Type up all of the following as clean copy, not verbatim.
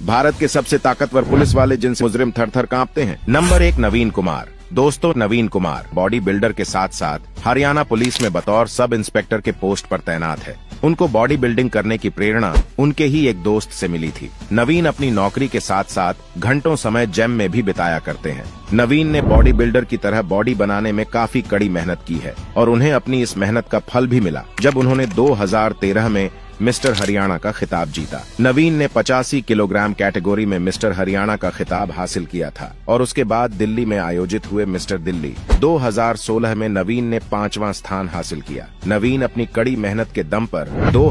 भारत के सबसे ताकतवर पुलिस वाले जिनसे मुजरिम थर थर कांपते हैं। नंबर 1 नवीन कुमार। दोस्तों, नवीन कुमार बॉडी बिल्डर के साथ साथ हरियाणा पुलिस में बतौर सब इंस्पेक्टर के पोस्ट पर तैनात है। उनको बॉडी बिल्डिंग करने की प्रेरणा उनके ही एक दोस्त से मिली थी। नवीन अपनी नौकरी के साथ साथ घंटों समय जिम में भी बिताया करते हैं। नवीन ने बॉडी बिल्डर की तरह बॉडी बनाने में काफी कड़ी मेहनत की है और उन्हें अपनी इस मेहनत का फल भी मिला जब उन्होंने 2013 में मिस्टर हरियाणा का खिताब जीता। नवीन ने 85 किलोग्राम कैटेगरी में मिस्टर हरियाणा का खिताब हासिल किया था और उसके बाद दिल्ली में आयोजित हुए मिस्टर दिल्ली 2016 में नवीन ने 5वां स्थान हासिल किया। नवीन अपनी कड़ी मेहनत के दम पर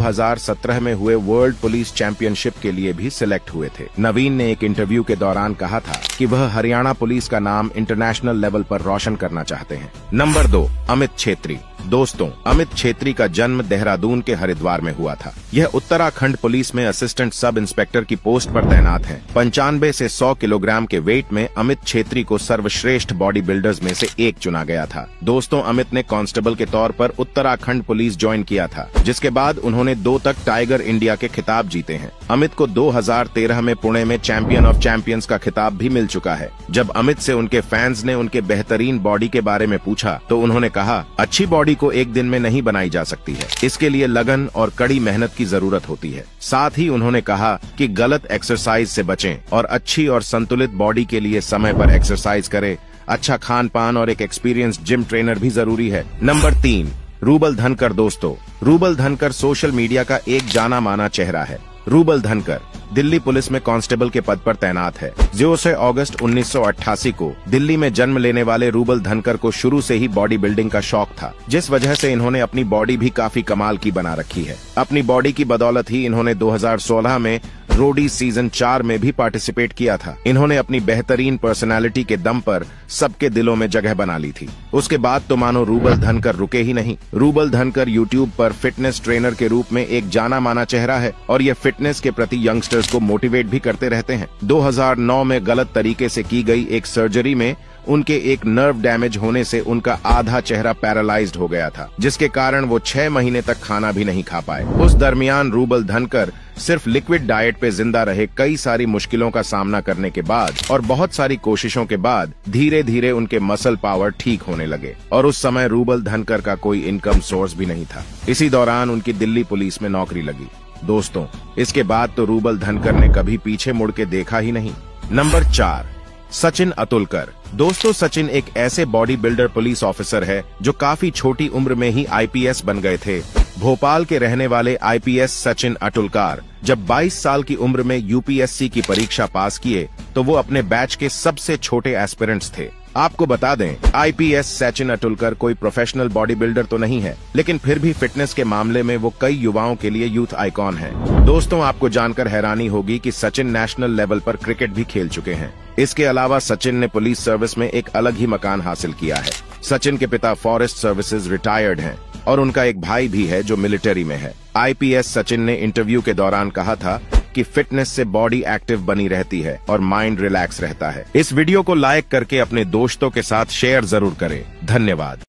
2017 में हुए वर्ल्ड पुलिस चैंपियनशिप के लिए भी सिलेक्ट हुए थे। नवीन ने एक इंटरव्यू के दौरान कहा था कि वह हरियाणा पुलिस का नाम इंटरनेशनल लेवल पर रोशन करना चाहते हैं। नंबर 2 अमित छेत्री। दोस्तों, अमित छेत्री का जन्म देहरादून के हरिद्वार में हुआ था। यह उत्तराखंड पुलिस में असिस्टेंट सब इंस्पेक्टर की पोस्ट पर तैनात हैं। 95 से 100 किलोग्राम के वेट में अमित छेत्री को सर्वश्रेष्ठ बॉडी बिल्डर्स में से एक चुना गया था। दोस्तों, अमित ने कांस्टेबल के तौर पर उत्तराखंड पुलिस ज्वाइन किया था, जिसके बाद उन्होंने 2 तक टाइगर इंडिया के खिताब जीते हैं। अमित को 2013 में पुणे में चैंपियन ऑफ चैंपियंस का खिताब भी मिल चुका है। जब अमित से उनके फैंस ने उनके बेहतरीन बॉडी के बारे में पूछा तो उन्होंने कहा, अच्छी बॉडी को एक दिन में नहीं बनाई जा सकती है, इसके लिए लगन और कड़ी मेहनत की जरूरत होती है। साथ ही उन्होंने कहा कि गलत एक्सरसाइज से बचें और अच्छी और संतुलित बॉडी के लिए समय पर एक्सरसाइज करें। अच्छा खान पान और एक एक्सपीरियंस्ड जिम ट्रेनर भी जरूरी है। नंबर 3 रूबल धनकर। दोस्तों, रूबल धनकर सोशल मीडिया का एक जाना माना चेहरा है। रूबल धनकर दिल्ली पुलिस में कांस्टेबल के पद पर तैनात है। 2 अगस्त 1988 को दिल्ली में जन्म लेने वाले रूबल धनकर को शुरू से ही बॉडी बिल्डिंग का शौक था, जिस वजह से इन्होंने अपनी बॉडी भी काफी कमाल की बना रखी है। अपनी बॉडी की बदौलत ही इन्होंने 2016 में रोडी सीजन 4 में भी पार्टिसिपेट किया था। इन्होंने अपनी बेहतरीन पर्सनालिटी के दम पर सबके दिलों में जगह बना ली थी। उसके बाद तो मानो रूबल धनकर रुके ही नहीं। रूबल धनकर यूट्यूब पर फिटनेस ट्रेनर के रूप में एक जाना माना चेहरा है और ये फिटनेस के प्रति यंगस्टर्स को मोटिवेट भी करते रहते हैं। 2009 में गलत तरीके से की गई एक सर्जरी में उनके एक नर्व डैमेज होने से उनका आधा चेहरा पैरालाइज्ड हो गया था, जिसके कारण वो 6 महीने तक खाना भी नहीं खा पाए। उस दरमियान रूबल धनकर सिर्फ लिक्विड डाइट पे जिंदा रहे। कई सारी मुश्किलों का सामना करने के बाद और बहुत सारी कोशिशों के बाद धीरे धीरे उनके मसल पावर ठीक होने लगे और उस समय रूबल धनकर का कोई इनकम सोर्स भी नहीं था। इसी दौरान उनकी दिल्ली पुलिस में नौकरी लगी। दोस्तों, इसके बाद तो रूबल धनकर ने कभी पीछे मुड़ के देखा ही नहीं। नंबर 4 सचिन अतुलकर। दोस्तों, सचिन एक ऐसे बॉडी बिल्डर पुलिस ऑफिसर है जो काफी छोटी उम्र में ही आईपीएस बन गए थे। भोपाल के रहने वाले आईपीएस सचिन अतुलकर जब 22 साल की उम्र में यूपीएससी की परीक्षा पास किए तो वो अपने बैच के सबसे छोटे एस्पिरेंट्स थे। आपको बता दें, आईपीएस सचिन अतुलकर कोई प्रोफेशनल बॉडी बिल्डर तो नहीं है, लेकिन फिर भी फिटनेस के मामले में वो कई युवाओं के लिए यूथ आइकॉन है। दोस्तों, आपको जानकर हैरानी होगी कि सचिन नेशनल लेवल पर क्रिकेट भी खेल चुके हैं। इसके अलावा सचिन ने पुलिस सर्विस में एक अलग ही मकान हासिल किया है। सचिन के पिता फॉरेस्ट सर्विसेज रिटायर्ड हैं और उनका एक भाई भी है जो मिलिट्री में है। आईपीएस सचिन ने इंटरव्यू के दौरान कहा था कि फिटनेस से बॉडी एक्टिव बनी रहती है और माइंड रिलैक्स रहता है। इस वीडियो को लाइक करके अपने दोस्तों के साथ शेयर जरूर करें। धन्यवाद।